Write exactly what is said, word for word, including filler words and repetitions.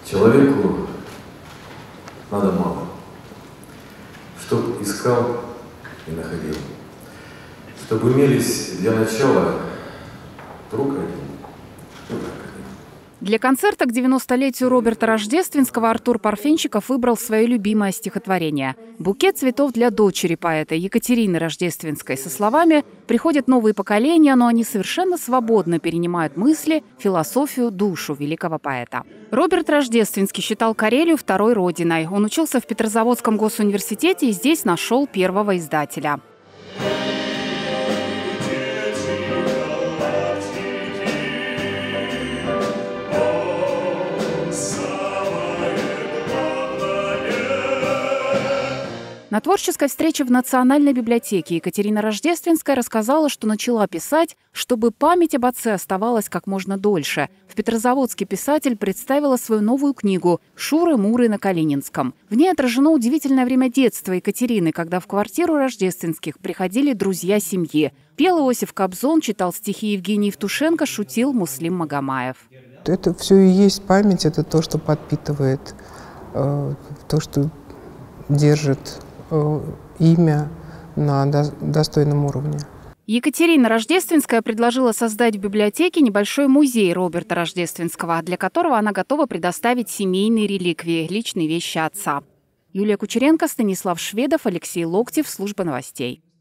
Человеку надо мало, чтоб искал и находил, чтобы имелись для начала друг один и враг один. Для концерта к девяностолетию Роберта Рождественского Артур Парфенчиков выбрал свое любимое стихотворение. Букет цветов для дочери поэта Екатерины Рождественской со словами: «Приходят новые поколения, но они совершенно свободно перенимают мысли, философию, душу великого поэта». Роберт Рождественский считал Карелию второй родиной. Он учился в Петрозаводском госуниверситете и здесь нашел первого издателя. На творческой встрече в Национальной библиотеке Екатерина Рождественская рассказала, что начала писать, чтобы память об отце оставалась как можно дольше. В Петрозаводске писатель представила свою новую книгу «Шуры-муры на Калининском». В ней отражено удивительное время детства Екатерины, когда в квартиру Рождественских приходили друзья семьи. Пел Иосиф Кобзон, читал стихи Евгений Евтушенко, шутил Муслим Магомаев. Это все и есть память, это то, что подпитывает, э, то, что держит имя на достойном уровне. Екатерина Рождественская предложила создать в библиотеке небольшой музей Роберта Рождественского, для которого она готова предоставить семейные реликвии, личные вещи отца. Юлия Кучеренко, Станислав Шведов, Алексей Локтев, служба новостей.